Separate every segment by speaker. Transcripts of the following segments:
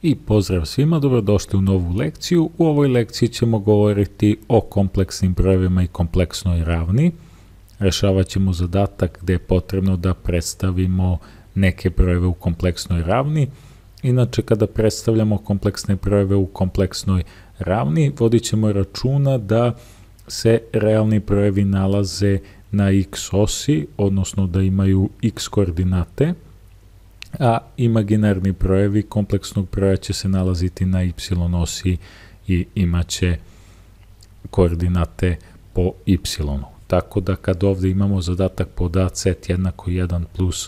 Speaker 1: I pozdrav svima, dobrodošli u novu lekciju. U ovoj lekciji ćemo govoriti o kompleksnim brojevima i kompleksnoj ravni. Rešavat ćemo zadatak gde je potrebno da predstavimo neke brojeve u kompleksnoj ravni. Inače, kada predstavljamo kompleksne brojeve u kompleksnoj ravni, vodit ćemo računa da se realni brojevi nalaze na x osi, odnosno da imaju x koordinate, a imaginarni brojevi kompleksnog broja će se nalaziti na y osi i imaće koordinate po y. Tako da kad ovde imamo zadatak pod a set jednako 1 plus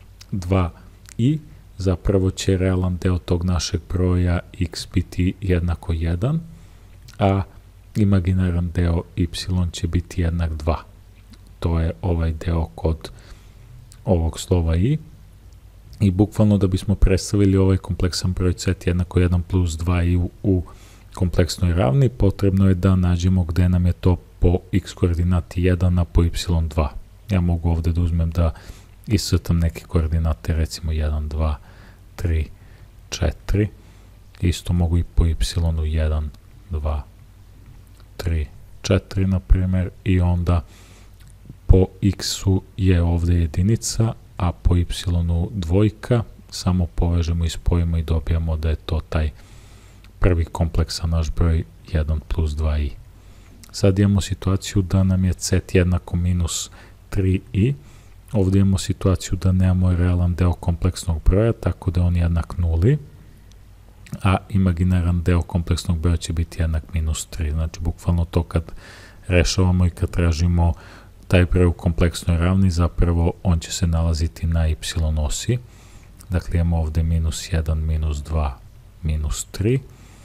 Speaker 1: 2i, zapravo će realan deo tog našeg broja x biti jednako 1, a imaginaran deo y će biti jednak 2. To je ovaj deo kod ovog slova i. I bukvalno da bismo predstavili ovaj kompleksan broj set jednako 1 plus 2i u kompleksnoj ravni, potrebno je da nađemo gde nam je to po x koordinati 1, a po y 2. Ja mogu ovde da uzmem da iscrtam neke koordinate, recimo 1, 2, 3, 4. Isto mogu i po y 1, 2, 3, 4, na primjer, i onda po x-u je ovde jedinica, a po y dvojka, samo povežemo i spojimo i dobijamo da je to taj prvi kompleksan naš broj 1 plus 2i. Sad imamo situaciju da nam je set jednako minus 3i, ovde imamo situaciju da nemamo realan deo kompleksnog broja, tako da je on jednak nuli, a imaginaran deo kompleksnog broja će biti jednak minus 3. Znači, bukvalno to kad rešavamo i kad tražimo taj broj u kompleksnoj ravni, zapravo on će se nalaziti na y osi. Dakle, imamo ovde minus 1, minus 2, minus 3.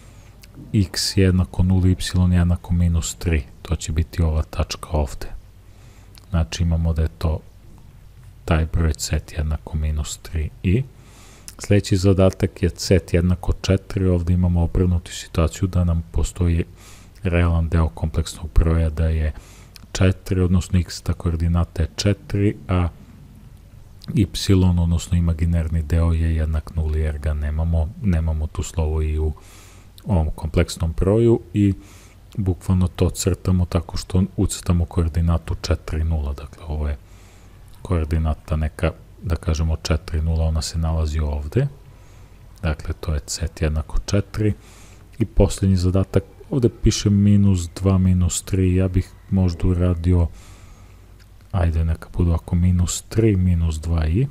Speaker 1: X jednako 0, y jednako minus 3. To će biti ova tačka ovde. Znači, imamo da je to taj broj set jednako minus 3i. Sljedeći zadatak je set jednako 4. Ovde imamo obrnutu situaciju da nam postoji realan deo kompleksnog broja da je 4, odnosno x ta koordinata je 4, a y, odnosno imaginarni deo je jednak 0 jer ga nemamo tu slovo i u ovom kompleksnom broju i bukvalno to crtamo tako što ucrtamo koordinatu 4, 0. Dakle, ovo je koordinata neka, da kažemo 4, 0, ona se nalazi ovde. Dakle, to je set jednako 4 i posljednji zadatak, ovde piše minus 2, minus 3, ja bih možda uradio, ajde neka budu ako minus 3, minus 2i,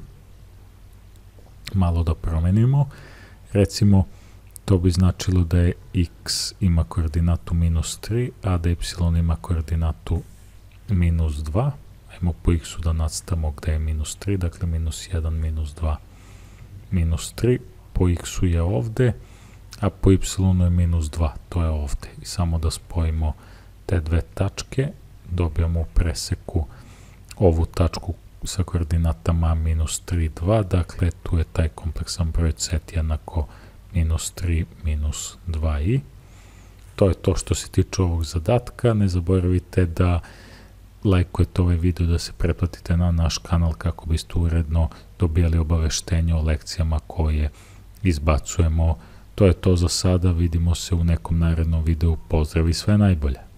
Speaker 1: malo da promenimo, recimo to bi značilo da je x ima koordinatu minus 3, a da y ima koordinatu minus 2, ajmo po x-u da nacrtamo gde je minus 3, dakle minus 1, minus 2, minus 3, po x-u je ovde, a po y je minus 2, to je ovde. I samo da spojimo te dve tačke, dobijamo u preseku ovu tačku sa koordinatama minus 3, 2, dakle tu je taj kompleksan broj set jednako minus 3, minus 2i. To je to što se tiče ovog zadatka. Ne zaboravite da lajkujete ovaj video, da se pretplatite na naš kanal kako biste uredno dobijali obaveštenje o lekcijama koje izbacujemo. To je to za sada, vidimo se u nekom narednom videu, pozdrav i sve najbolje.